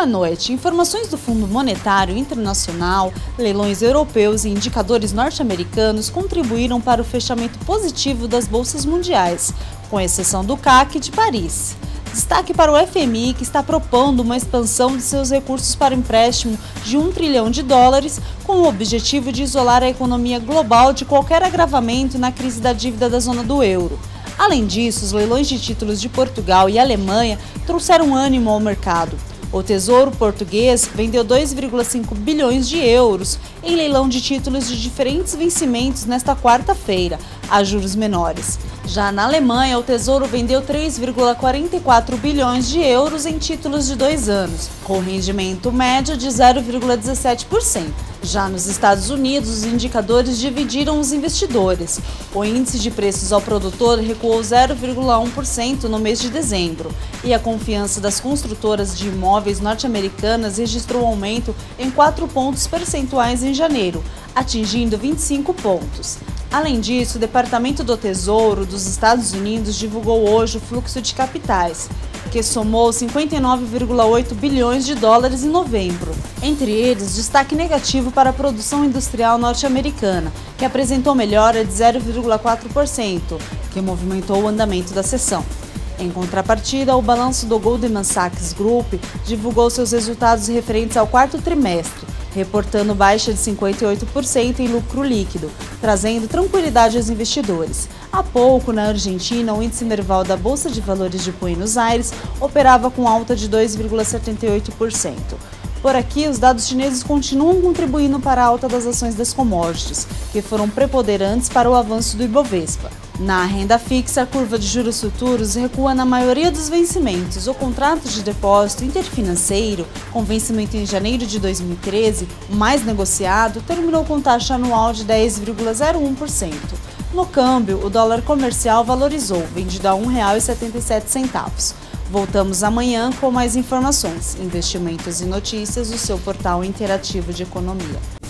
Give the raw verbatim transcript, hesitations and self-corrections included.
Boa noite. Informações do Fundo Monetário Internacional, leilões europeus e indicadores norte-americanos contribuíram para o fechamento positivo das bolsas mundiais, com exceção do C A C de Paris. Destaque para o F M I, que está propondo uma expansão de seus recursos para empréstimo de um trilhão de dólares, com o objetivo de isolar a economia global de qualquer agravamento na crise da dívida da zona do euro. Além disso, os leilões de títulos de Portugal e Alemanha trouxeram ânimo ao mercado. O Tesouro Português vendeu dois vírgula cinco bilhões de euros em leilão de títulos de diferentes vencimentos nesta quarta-feira, a juros menores. Já na Alemanha, o Tesouro vendeu três vírgula quarenta e quatro bilhões de euros em títulos de dois anos, com rendimento médio de zero vírgula dezessete por cento. Já nos Estados Unidos, os indicadores dividiram os investidores. O índice de preços ao produtor recuou zero vírgula um por cento no mês de dezembro e a confiança das construtoras de imóveis norte-americanas registrou aumento em quatro pontos percentuais em janeiro, atingindo vinte e cinco pontos. Além disso, o Departamento do Tesouro dos Estados Unidos divulgou hoje o fluxo de capitais, que somou cinquenta e nove vírgula oito bilhões de dólares em novembro. Entre eles, destaque negativo para a produção industrial norte-americana, que apresentou melhora de zero vírgula quatro por cento, que movimentou o andamento da sessão. Em contrapartida, o balanço do Goldman Sachs Group divulgou seus resultados referentes ao quarto trimestre, reportando baixa de cinquenta e oito por cento em lucro líquido, trazendo tranquilidade aos investidores. Há pouco, na Argentina, o índice Merval da Bolsa de Valores de Buenos Aires operava com alta de dois vírgula setenta e oito por cento. Por aqui, os dados chineses continuam contribuindo para a alta das ações das commodities, que foram preponderantes para o avanço do Ibovespa. Na renda fixa, a curva de juros futuros recua na maioria dos vencimentos. O contrato de depósito interfinanceiro, com vencimento em janeiro de dois mil e treze, o mais negociado, terminou com taxa anual de dez vírgula zero um por cento. No câmbio, o dólar comercial valorizou, vendido a um real e setenta e sete centavos. Voltamos amanhã com mais informações, investimentos e notícias do seu portal interativo de economia.